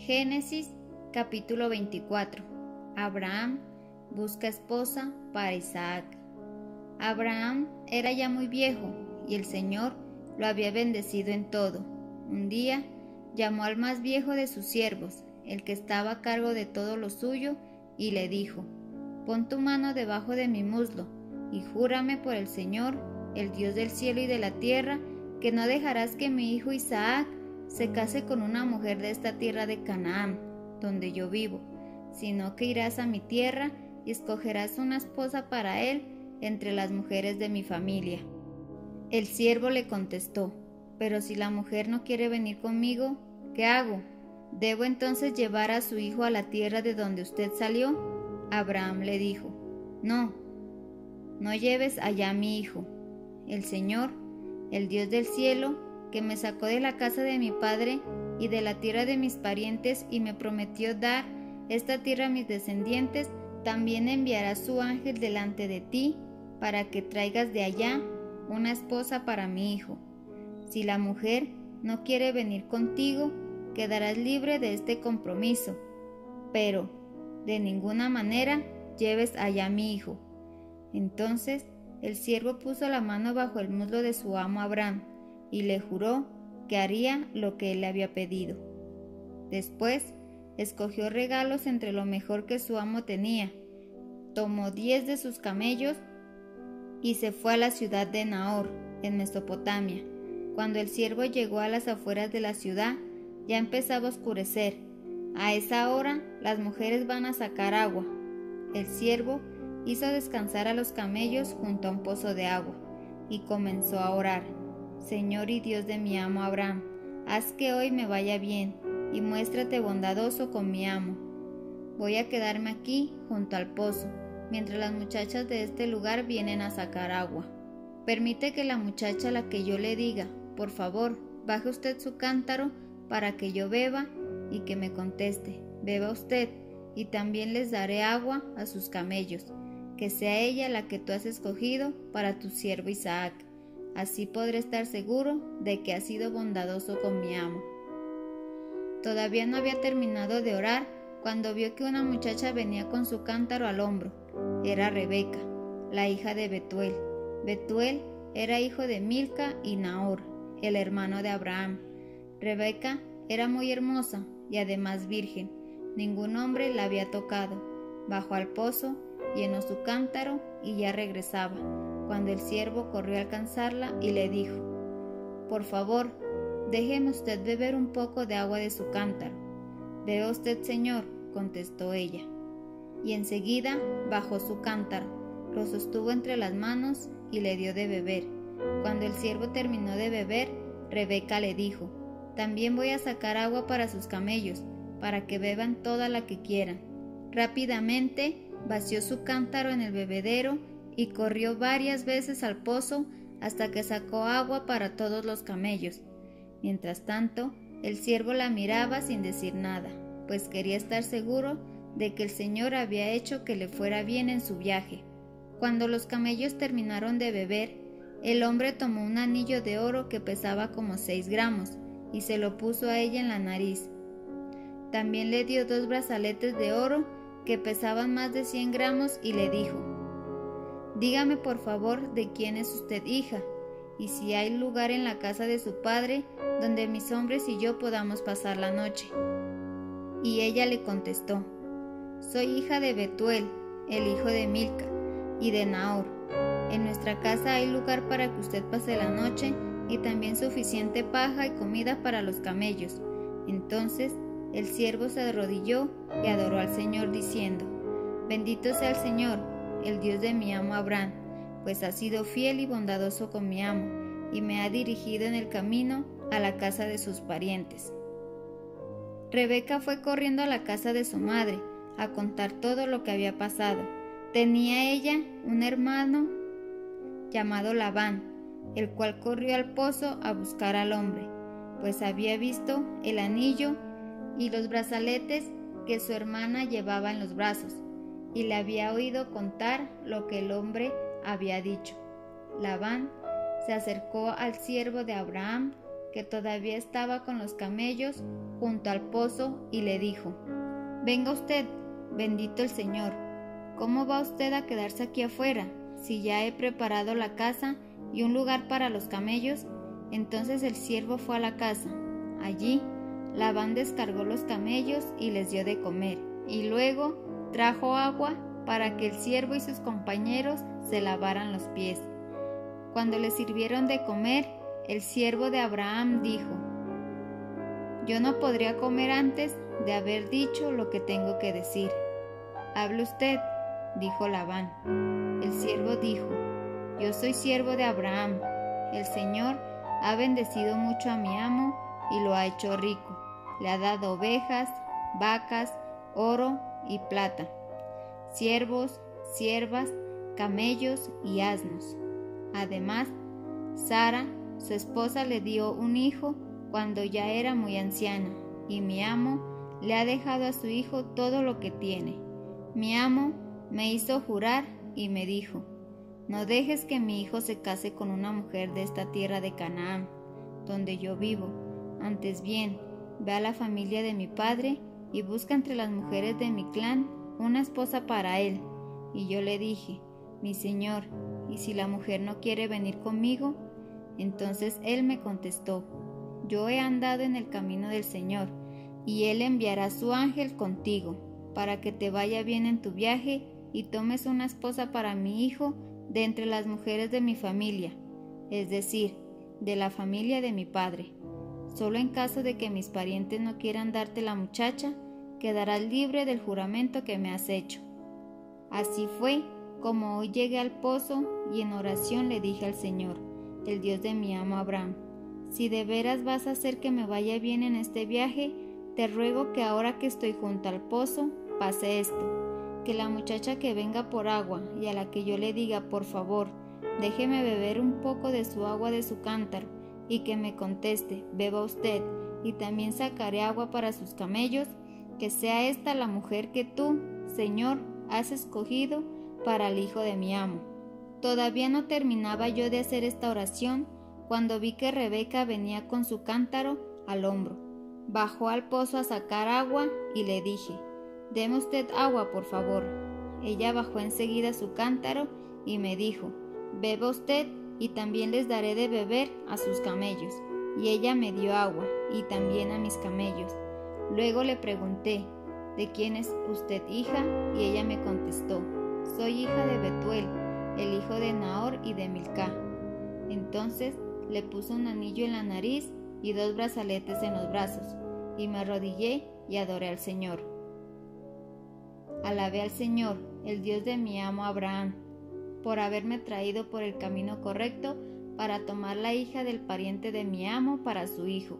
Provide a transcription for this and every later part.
Génesis capítulo 24. Abraham busca esposa para Isaac. Abraham era ya muy viejo y el Señor lo había bendecido en todo. Un día llamó al más viejo de sus siervos, el que estaba a cargo de todo lo suyo, y le dijo: «Pon tu mano debajo de mi muslo y júrame por el Señor, el Dios del cielo y de la tierra, que no dejarás que mi hijo Isaac se case con una mujer de esta tierra de Canaán, donde yo vivo, sino que irás a mi tierra y escogerás una esposa para él entre las mujeres de mi familia». El siervo le contestó: «Pero si la mujer no quiere venir conmigo, ¿qué hago? ¿Debo entonces llevar a su hijo a la tierra de donde usted salió?» Abraham le dijo: «No lleves allá a mi hijo. El Señor, el Dios del cielo, que me sacó de la casa de mi padre y de la tierra de mis parientes y me prometió dar esta tierra a mis descendientes, también enviará su ángel delante de ti para que traigas de allá una esposa para mi hijo. Si la mujer no quiere venir contigo, quedarás libre de este compromiso, pero de ninguna manera lleves allá a mi hijo». Entonces el siervo puso la mano bajo el muslo de su amo Abraham y le juró que haría lo que él le había pedido. Después escogió regalos entre lo mejor que su amo tenía, tomó 10 de sus camellos y se fue a la ciudad de Nahor, en Mesopotamia. Cuando el siervo llegó a las afueras de la ciudad, ya empezaba a oscurecer. A esa hora las mujeres van a sacar agua. El siervo hizo descansar a los camellos junto a un pozo de agua y comenzó a orar: «Señor y Dios de mi amo Abraham, haz que hoy me vaya bien y muéstrate bondadoso con mi amo. Voy a quedarme aquí junto al pozo, mientras las muchachas de este lugar vienen a sacar agua. Permite que la muchacha a la que yo le diga: por favor, baje usted su cántaro para que yo beba, y que me conteste: beba usted, y también les daré agua a sus camellos. Que sea ella la que tú has escogido para tu siervo Isaac. Así podré estar seguro de que has sido bondadoso con mi amo». Todavía no había terminado de orar cuando vio que una muchacha venía con su cántaro al hombro. Era Rebeca, la hija de Betuel. Betuel era hijo de Milca y Nahor, el hermano de Abraham. Rebeca era muy hermosa y además virgen. Ningún hombre la había tocado. Bajó al pozo, llenó su cántaro y ya regresaba, cuando el siervo corrió a alcanzarla y le dijo: «Por favor, déjeme usted beber un poco de agua de su cántaro». «Beba usted, señor», contestó ella. Y enseguida bajó su cántaro, lo sostuvo entre las manos y le dio de beber. Cuando el siervo terminó de beber, Rebeca le dijo: «También voy a sacar agua para sus camellos, para que beban toda la que quieran». Rápidamente vació su cántaro en el bebedero y corrió varias veces al pozo hasta que sacó agua para todos los camellos. Mientras tanto, el siervo la miraba sin decir nada, pues quería estar seguro de que el Señor había hecho que le fuera bien en su viaje. Cuando los camellos terminaron de beber, el hombre tomó un anillo de oro que pesaba como 6 gramos y se lo puso a ella en la nariz. También le dio 2 brazaletes de oro que pesaban más de 100 gramos y le dijo: «Dígame por favor de quién es usted hija, y si hay lugar en la casa de su padre donde mis hombres y yo podamos pasar la noche». Y ella le contestó: «Soy hija de Betuel, el hijo de Milca, y de Nahor. En nuestra casa hay lugar para que usted pase la noche y también suficiente paja y comida para los camellos». Entonces el siervo se arrodilló y adoró al Señor diciendo: «Bendito sea el Señor, el Dios de mi amo Abraham, pues ha sido fiel y bondadoso con mi amo, y me ha dirigido en el camino a la casa de sus parientes». Rebeca fue corriendo a la casa de su madre a contar todo lo que había pasado. Tenía ella un hermano llamado Labán, el cual corrió al pozo a buscar al hombre, pues había visto el anillo y los brazaletes que su hermana llevaba en los brazos, y le había oído contar lo que el hombre había dicho. Labán se acercó al siervo de Abraham, que todavía estaba con los camellos junto al pozo, y le dijo: «Venga usted, bendito el Señor. ¿Cómo va usted a quedarse aquí afuera, si ya he preparado la casa y un lugar para los camellos?» Entonces el siervo fue a la casa. Allí Labán descargó los camellos y les dio de comer, y luego trajo agua para que el siervo y sus compañeros se lavaran los pies. Cuando le sirvieron de comer, el siervo de Abraham dijo: «Yo no podría comer antes de haber dicho lo que tengo que decir». «Hable usted», dijo Labán. El siervo dijo: «Yo soy siervo de Abraham. El Señor ha bendecido mucho a mi amo y lo ha hecho rico. Le ha dado ovejas, vacas, oro y plata, siervos, siervas, camellos y asnos. Además, Sara, su esposa, le dio un hijo cuando ya era muy anciana, y mi amo le ha dejado a su hijo todo lo que tiene. Mi amo me hizo jurar y me dijo: no dejes que mi hijo se case con una mujer de esta tierra de Canaán, donde yo vivo. Antes bien, ve a la familia de mi padre y busca entre las mujeres de mi clan una esposa para él». Y yo le dije: «Mi señor, ¿y si la mujer no quiere venir conmigo?». Entonces él me contestó: «Yo he andado en el camino del Señor, y él enviará su ángel contigo, para que te vaya bien en tu viaje y tomes una esposa para mi hijo de entre las mujeres de mi familia, es decir, de la familia de mi padre. Solo en caso de que mis parientes no quieran darte la muchacha, quedarás libre del juramento que me has hecho». Así fue como hoy llegué al pozo y en oración le dije al Señor, el Dios de mi amo Abraham: si de veras vas a hacer que me vaya bien en este viaje, te ruego que ahora que estoy junto al pozo pase esto, que la muchacha que venga por agua y a la que yo le diga: por favor, déjeme beber un poco de su agua de su cántaro, y que me conteste: beba usted, y también sacaré agua para sus camellos, que sea esta la mujer que tú, Señor, has escogido para el hijo de mi amo». Todavía no terminaba yo de hacer esta oración cuando vi que Rebeca venía con su cántaro al hombro. Bajó al pozo a sacar agua y le dije: «Deme usted agua, por favor». Ella bajó enseguida su cántaro y me dijo: «Beba usted, y también les daré de beber a sus camellos». Y ella me dio agua, y también a mis camellos. Luego le pregunté: «¿De quién es usted hija?». Y ella me contestó: «Soy hija de Betuel, el hijo de Nahor y de Milcá». Entonces le puse un anillo en la nariz y 2 brazaletes en los brazos, y me arrodillé y adoré al Señor. Alabé al Señor, el Dios de mi amo Abraham, por haberme traído por el camino correcto para tomar la hija del pariente de mi amo para su hijo.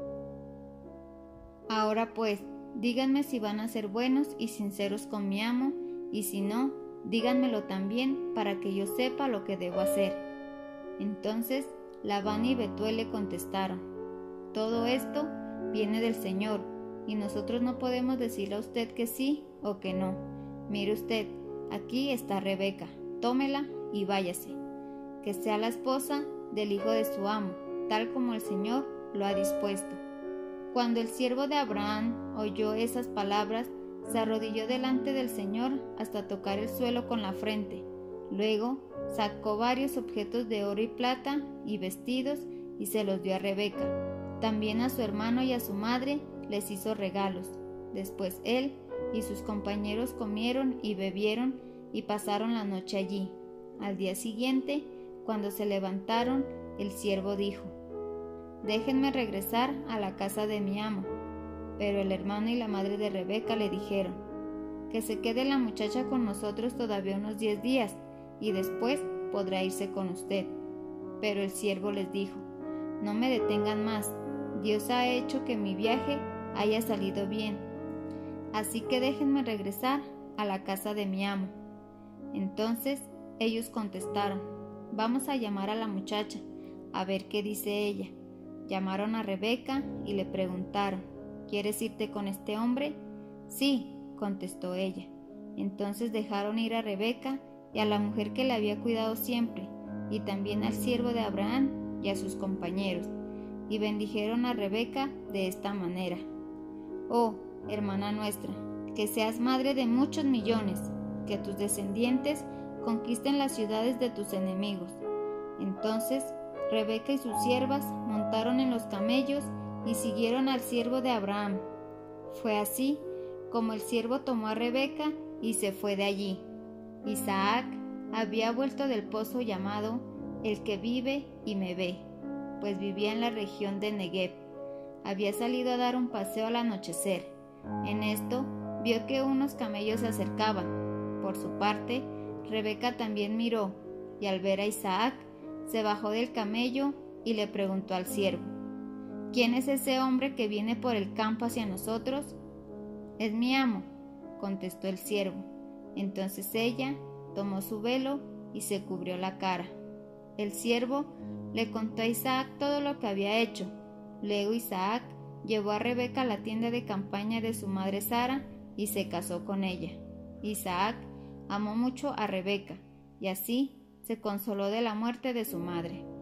Ahora pues, díganme si van a ser buenos y sinceros con mi amo, y si no, díganmelo también para que yo sepa lo que debo hacer». Entonces Labán y Betuel le contestaron: «Todo esto viene del Señor, y nosotros no podemos decirle a usted que sí o que no. Mire usted, aquí está Rebeca, tómela y váyase, que sea la esposa del hijo de su amo, tal como el Señor lo ha dispuesto». Cuando el siervo de Abraham oyó esas palabras, se arrodilló delante del Señor hasta tocar el suelo con la frente. Luego sacó varios objetos de oro y plata y vestidos y se los dio a Rebeca. También a su hermano y a su madre les hizo regalos. Después él y sus compañeros comieron y bebieron y pasaron la noche allí. Al día siguiente, cuando se levantaron, el siervo dijo: «Déjenme regresar a la casa de mi amo». Pero el hermano y la madre de Rebeca le dijeron: «Que se quede la muchacha con nosotros todavía unos 10 días, y después podrá irse con usted». Pero el siervo les dijo: «No me detengan más, Dios ha hecho que mi viaje haya salido bien, así que déjenme regresar a la casa de mi amo». Entonces ellos contestaron: «Vamos a llamar a la muchacha, a ver qué dice ella». Llamaron a Rebeca y le preguntaron: «¿Quieres irte con este hombre?». «Sí», contestó ella. Entonces dejaron ir a Rebeca y a la mujer que la había cuidado siempre, y también al siervo de Abraham y a sus compañeros. y bendijeron a Rebeca de esta manera: «Oh, hermana nuestra, que seas madre de muchos millones, que tus descendientes conquisten las ciudades de tus enemigos». Entonces Rebeca y sus siervas montaron en los camellos y siguieron al siervo de Abraham. Fue así como el siervo tomó a Rebeca y se fue de allí. Isaac había vuelto del pozo llamado El que vive y me ve, pues vivía en la región de Negev. Había salido a dar un paseo al anochecer. En esto vio que unos camellos se acercaban. Por su parte, Rebeca también miró, y al ver a Isaac, se bajó del camello y le preguntó al siervo: «¿Quién es ese hombre que viene por el campo hacia nosotros?». «Es mi amo», contestó el siervo. Entonces ella tomó su velo y se cubrió la cara. El siervo le contó a Isaac todo lo que había hecho. Luego Isaac llevó a Rebeca a la tienda de campaña de su madre Sara y se casó con ella. Isaac amó mucho a Rebeca y así se consoló de la muerte de su madre.